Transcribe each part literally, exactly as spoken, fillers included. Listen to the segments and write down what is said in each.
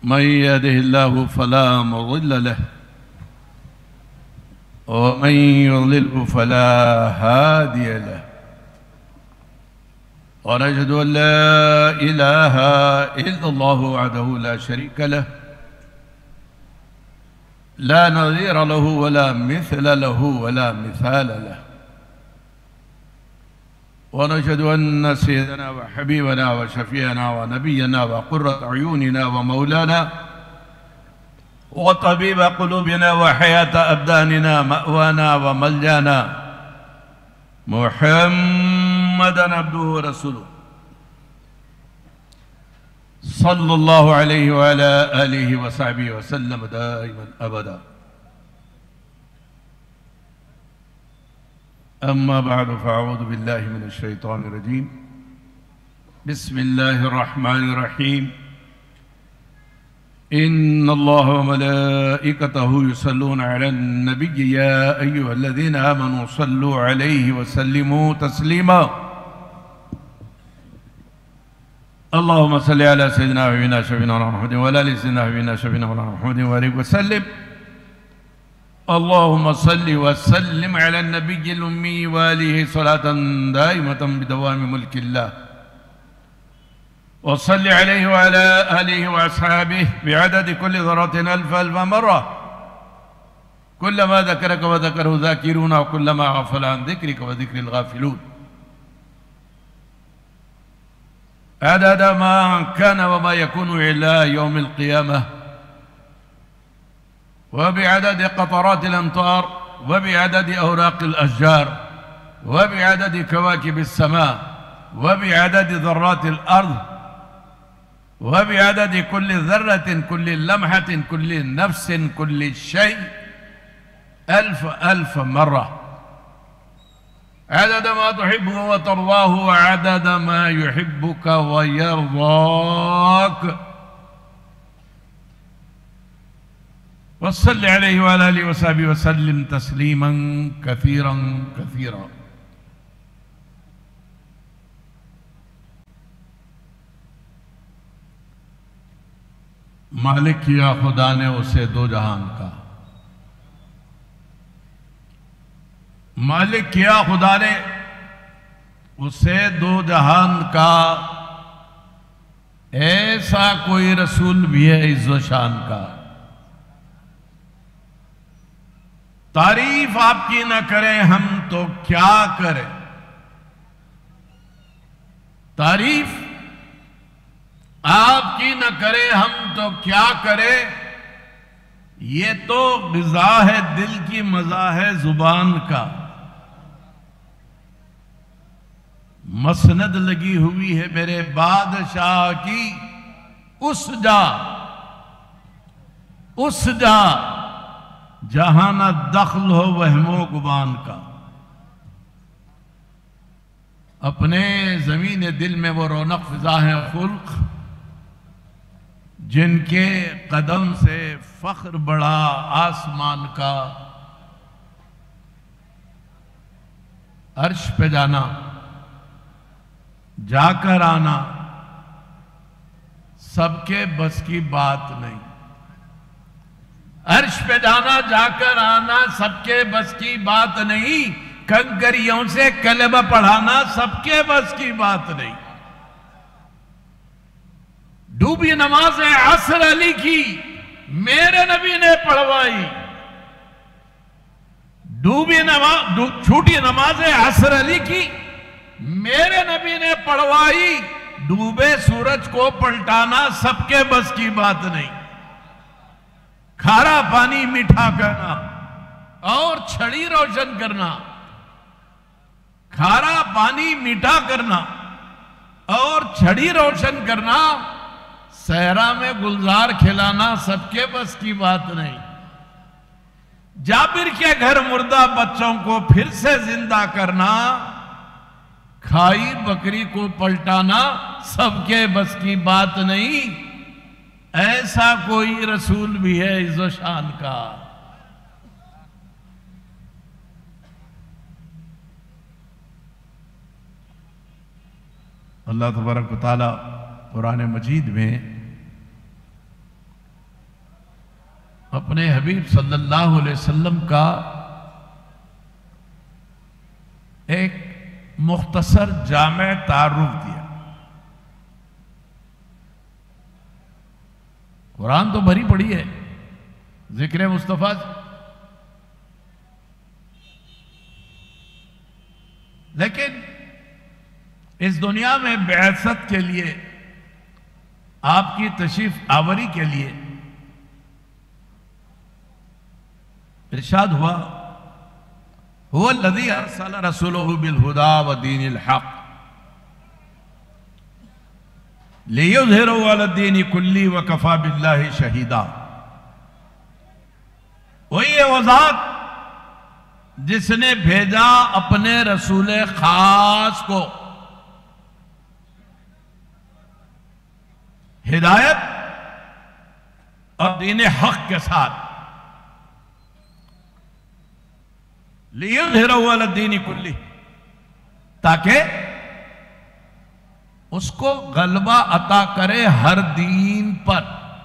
मन यहदिहिल्लाहु फला मुज़िल्ल लह व मन युज़लिल्हु फला हादिय लह व नशहदु अन ला इलाहा इल्लल्लाहु वहदहु ला शरीक लह ला नज़ीर लहु वला मिस्ल लहु वला मिसाल लह व नशहदु अन्न सय्यदना व हबीबना व शफीअना व नबियना व क़ुर्रत अयूनिना व मौलाना व तबीब क़ुलूबिना व हयात अब्दानिना मअवाना व मलजाना मुहम्मदन अब्दुहु व रसूलुहु सल्लल्लाहु अलैहि व अला आलिहि व सहबिहि व सल्लम दाइमन अबदा। अम्मा बअद फ़अऊज़ु बिल्लाहि मिनश शैतानिर रजीम। बिस्मिल्लाहिर रहमानिर रहीम। इन्नल्लाह व मलाइकतहु युसल्लूना अलन नबिय्यि या अय्युहल्लज़ीना आमनू सल्लू अलैहि व सल्लिमू तस्लीमा। अल्लाहुम्मा सल्लि अला सय्यिदिना व हबीबिना शफीना मुहम्मदिन व अला आलि सय्यिदिना व हबीबिना शफीना मुहम्मदिन व अलैहि व सल्लिम। अल्लाहुम्मा सल्लि व सल्लिम अला नबिय्यिल उम्मी व आलिहि सलातन दाइमतन बिदवामि मुल्किल्लाह व सल्लि अलैहि व अला आलिहि व अस्हाबिहि बिअददि कुल्लि ज़र्रतिन अल्फ अल्फ मर्रा कुल्लमा ज़करक व ज़करहु ज़ाकिरून व कुल्लमा गफ़ल अन ज़िक्रिक व ज़िक्रिल गाफ़िलून अदद मा कान व मा यकूनु इला यौमिल क़ियामह व बिअदद क़तरातिल अमतार व बिअदद अवराक़िल अशजार व बिअदद कवाकिबिस समा व बिअदद ज़र्रातिल अर्ज़ व बिअदद कुल्लि ज़र्रतिन कुल्लि लम्हतिन कुल्लि नफ्सिन कुल्लि शै अल्फ अल्फ मर्रा अदद मा तुहिब्बु व तर्ज़ाहु व अदद मा युहिब्बुक व यर्ज़ाक व सल्लि अलैहि व अला आलिहि व सहबिहि व सल्लिम तस्लीमन कसीरन कसीरा। मालिक किया खुदा ने उसे दो जहान का, मालिक किया खुदा ने उसे दो जहान का, ऐसा कोई रसूल भी है इज़्ज़ो शान का। तारीफ आपकी न करें हम तो क्या करें, तारीफ आपकी न करें हम तो क्या करें, ये तो ग़िज़ा है दिल की मज़ा है जुबान का। मसनद लगी हुई है मेरे बादशाह की उस जा उस जा जहां न दख्ल हो वहमो गुमान का। अपने ज़मीन दिल में वो रौनक फ़िज़ा है खुल्क, जिनके कदम से फ़ख्र बढ़ा आसमान का। अर्श पे जाना जाकर आना सबके बस की बात नहीं, अर्श पे जाना जाकर आना सबके बस की बात नहीं, कंकरियों से कलमा पढ़ाना सबके बस की बात नहीं। डूबी नमाज असर अली की मेरे नबी ने पढ़वाई, डूबी नमाज छूटी नमाज असर अली की मेरे नबी ने पढ़वाई। डूबे सूरज को पलटाना सबके बस की बात नहीं, खारा पानी मीठा करना और छड़ी रोशन करना, खारा पानी मीठा करना और छड़ी रोशन करना, सहरा में गुलजार खिलाना सबके बस की बात नहीं। जाबिर के घर मुर्दा बच्चों को फिर से जिंदा करना, खाई बकरी को पलटाना सबके बस की बात नहीं। ऐसा कोई रसूल भी है इज़्ज़ो शान का। अल्लाह तबारक व तआला कुरान मजीद में अपने हबीब सल्लल्लाहु अलैहि वसल्लम का एक मुख्तसर जामे तारुफ दिया। कुरान तो भरी पड़ी है जिक्र मुस्तफा से, लेकिन इस दुनिया में बिअसत के लिए, आपकी तशरीफ आवरी के लिए इरशाद हुआ, हुवा लज़ी अरसला रसूलहु बिल हुदा व दीनिल हक़ लियुज़हिरहु अला दीनि कुल्ली व कफ़ा बिल्लाहि शहीदा। वही है वो ज़ात जिसने भेजा अपने रसूल खास को हिदायत और दीन हक के साथ, लियुज़हिरहु अला दीनि कुल्ली, ताकि उसको गलबा अता करे हर दीन पर।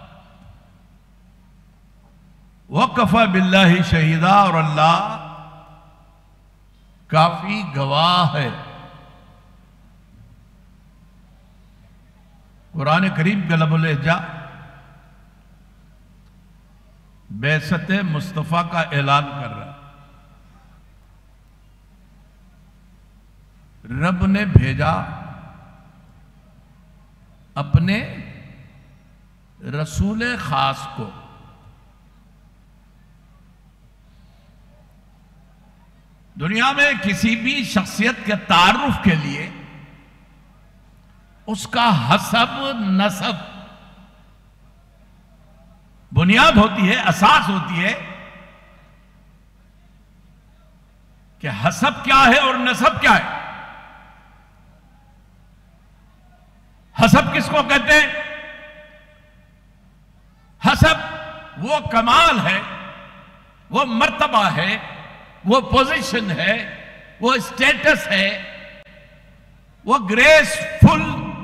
वकफ़ा बिल्लाहि शहीदा, और अल्लाह काफी गवाह है। कुरान करीम का लफ्ज़ लहजा बेसत मुस्तफ़ा का ऐलान कर रहा है। रब ने भेजा अपने रसूल खास को, दुनिया में किसी भी शख्सियत के तारुफ के लिए उसका हसब नसब बुनियाद होती है, असास होती है कि हसब क्या है और नसब क्या है। हसब किसको कहते हैं? हसब वो कमाल है, वो मर्तबा है, वो पोजीशन है, वो स्टेटस है, वो ग्रेसफुल,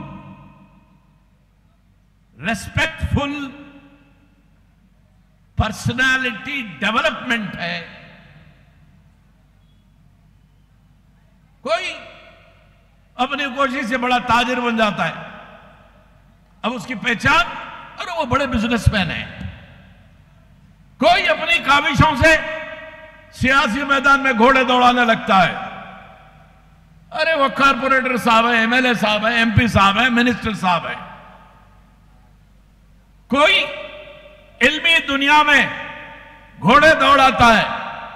रेस्पेक्टफुल पर्सनालिटी डेवलपमेंट है। कोई अपनी कोशिश से बड़ा ताजिर बन जाता है, अब उसकी पहचान, अरे वो बड़े बिजनेसमैन है। कोई अपनी काविशों से सियासी मैदान में घोड़े दौड़ाने लगता है, अरे वो कारपोरेटर साहब है, एमएलए साहब है, एमपी साहब है, मिनिस्टर साहब है। कोई इल्मी दुनिया में घोड़े दौड़ाता है,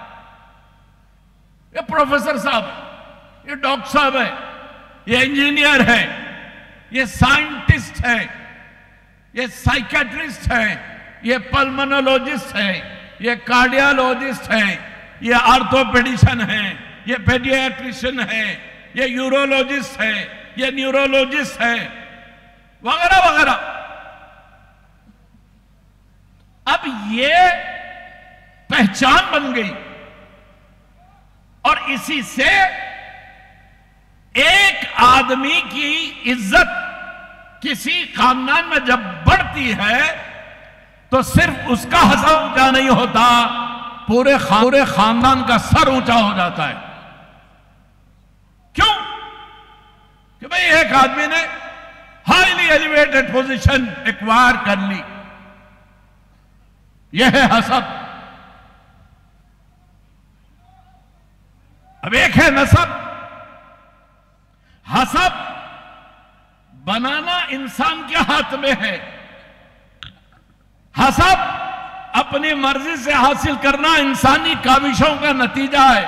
ये प्रोफेसर साहब है, ये डॉक्टर साहब है, ये इंजीनियर है, ये साइंटिस्ट है, ये साइकेट्रिस्ट है, ये पल्मोनोलॉजिस्ट है, ये कार्डियोलॉजिस्ट है, ये आर्थोपेडिशन है, ये पेडियाट्रिशियन है, ये यूरोलॉजिस्ट है, ये न्यूरोलॉजिस्ट है, वगैरह वगैरह। अब ये पहचान बन गई, और इसी से एक आदमी की इज्जत किसी खानदान में जब बढ़ती है तो सिर्फ उसका हसन ऊंचा नहीं होता, पूरे खा, पूरे खानदान का सर ऊंचा हो जाता है। क्यों? कि भाई एक आदमी ने हाईली एलिवेटेड पोजीशन एक्वायर कर ली, यह है हसब। अब एक है नसब। हसब बनाना इंसान के हाथ में है, हसब अपनी मर्जी से हासिल करना इंसानी काविशों का नतीजा है।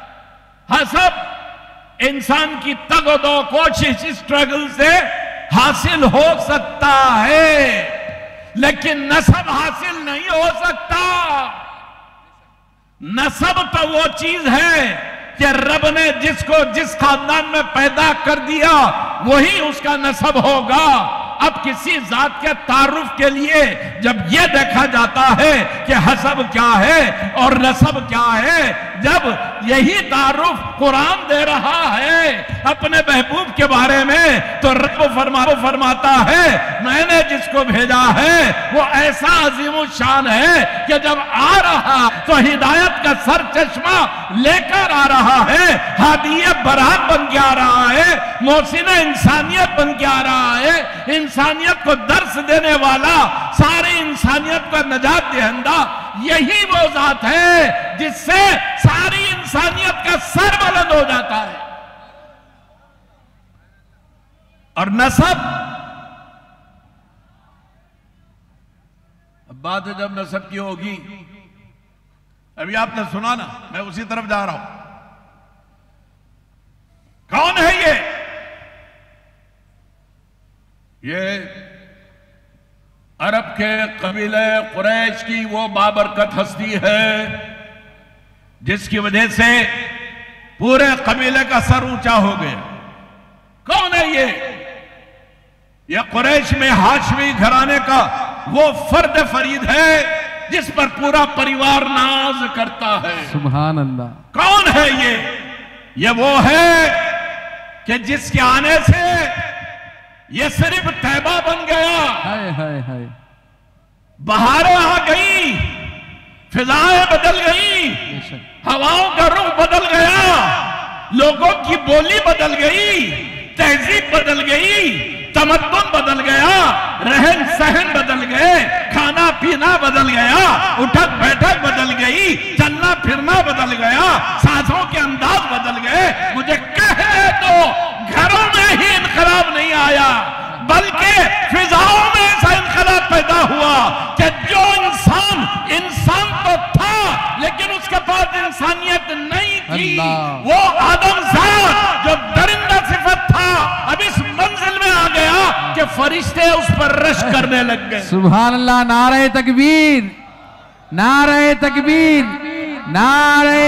हसब इंसान की तगदो कोशिश, स्ट्रगल से हासिल हो सकता है, लेकिन नसब हासिल नहीं हो सकता। नसब तो वो चीज है कि रब ने जिसको जिस खानदान में पैदा कर दिया वही उसका नसब होगा। अब किसी जात के तारुफ के लिए जब यह देखा जाता है कि हसब क्या है और नसब क्या है, जब यही तारुफ कुरान दे रहा है अपने महबूब के बारे में, तो रब फरमा फरमाता है मैंने जिसको भेजा है वो ऐसा अजीम शान है कि जब आ रहा तो हिदायत का सर चश्मा लेकर आ रहा है, हादिये बरात बन के आ रहा है, मोहसिन इंसानियत बन के आ रहा है, इंसानियत को दर्स देने वाला, सारी इंसानियत का नजात दहिंदा। यही वो जात है जिससे सारी इंसानियत का सर बुलंद हो जाता है। और नसब, अब बात है जब नसब की होगी, अभी आपने सुना ना, मैं उसी तरफ जा रहा हूं। कौन है ये? ये अरब के कबीले कुरैश की वो बाबरकत हस्ती है जिसकी वजह से पूरे कबीले का सर ऊंचा हो गया। कौन है ये? ये कुरैश में हाशमी घराने का वो फर्द फरीद है जिस पर पूरा परिवार नाज करता है। सुभान अल्लाह। कौन है ये? ये वो है कि जिसके आने से ये सिर्फ तैबा बन गया। हाय हाय हाय। बहारें आ गई, फिजाएं बदल गई, हवाओं का रुख बदल गया, लोगों की बोली बदल गई, तहजीब बदल गई, तमद्दुन बदल गया, रहन सहन बदल गए, खाना पीना बदल गया, उठक बैठक बदल गई, चलना फिरना बदल गया, सांसों के अंदाज बदल गए। मुझे कहे तो घरों में ही इनकलाब नहीं आया बल्कि फिजाओं में ऐसा इनकलाब पैदा हुआ कि जो इंसान इंसान तो था लेकिन उसके पास इंसानियत नहीं थी, वो आदमजाद जो दरिंदा सिफत था अब इस मंजिल में आ गया कि फरिश्ते उस पर रश करने लग गए। सुभान अल्लाह। नारे तकबीर, नारे तकबीर, नारे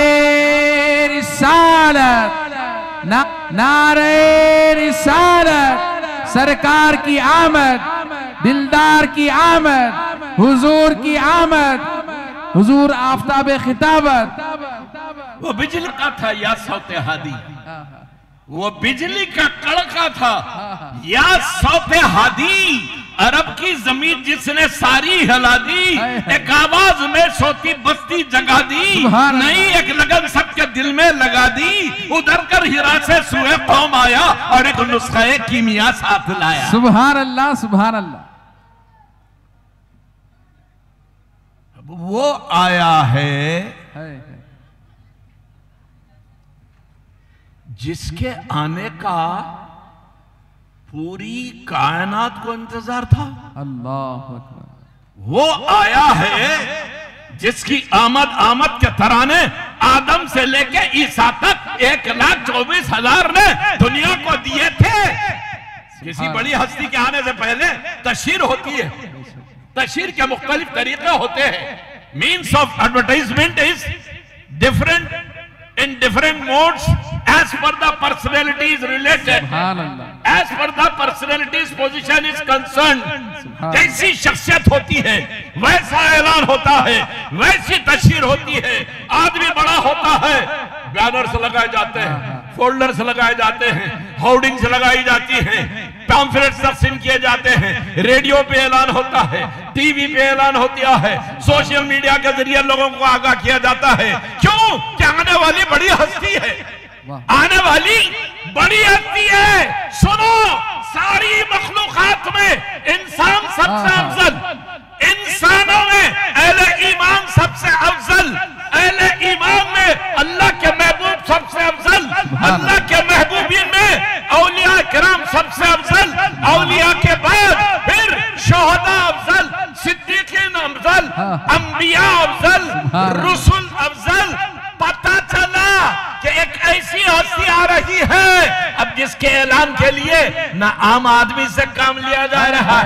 रिसालत, ना, नारे रिसालत। सरकार की आमद, दिलदार की आमद, हुजूर की आमद, हुजूर आफताब खिताबत। वो बिजली का था या सौते हादी, वो बिजली का कड़का था या सौते हादी। अरब की जमीन जिसने सारी हिला दी, एक आवाज में सोती बस्ती जगा दी, नई एक लगन सबके दिल में लगा दी। उधर कर हिरा से सुए कौम आया और एक नुस्खा कीमिया साथ लाया। सुभान अल्लाह, सुभान अल्लाह। वो आया है जिसके आने का पूरी कायनात को इंतजार था। अल्लाह अकबर। वो आया है जिसकी आमद आमद के तराने आदम से लेके ईसा तक एक लाख चौबीस हजार ने दुनिया को दिए थे। किसी बड़ी हस्ती के आने से पहले तशहीर होती है, तशहीर के मुख्तलिफ तरीके होते हैं। Means of advertisement is different in different modes as per the personality is related, as per the personality's position is concerned। जैसी शख्सियत होती है वैसा ऐलान होता है, वैसी तशहीर होती है। आदमी बड़ा होता है, बैनर्स लगाए जाते हैं, फोल्डर्स लगाए जाते हैं, होर्डिंग्स लगाई जाती हैं, पैम्फलेट्स तकसीम किए जाते हैं, रेडियो पे ऐलान होता है, टीवी पे ऐलान होता है, सोशल मीडिया के जरिए लोगों को आगाह किया जाता है। क्यों? कि आने वाली बड़ी हस्ती है, आने वाली बड़ी हस्ती है। सुनो, सारी मखलूकात में इंसान सबसे अफजल, इंसानों में अहले ईमान सबसे अफजल, अहले ईमान में अल्लाह के महबूब सबसे अफजल, अल्लाह के महबूबीन में औलिया किराम सबसे अफजल, औलिया के बाद फिर शोहदा अफजल, सिद्दीकीन अफजल, अंबिया अफजल, रुसुल अफजल। पता चला कि एक ऐसी हस्ती आ रही है अब जिसके ऐलान के लिए ना आम आदमी से काम लिया जा रहा है,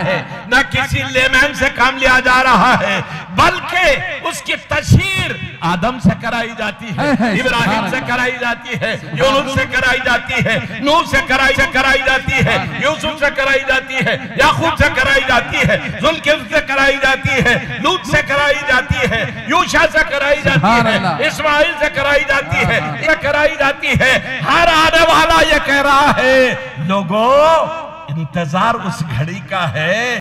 न किसी लेमैन से काम लिया जा रहा है, बल्कि उसकी तशहीर आदम से कराई जाती है, इब्राहिम से कराई जाती है, यूनुस से कराई जाती है, नूह से कराई से कराई जाती है, यूसुफ से कराई जाती है, याकूब से कराई जाती है, जुल्किफ्ल से कराई जाती है, लूत से कराई जाती है, यूशा से कराई जाती है, इस्माइल से कराई जाती है, ये कराई जाती है। हर आने वाला ये कह रहा है, लोगों इंतजार उस घड़ी का है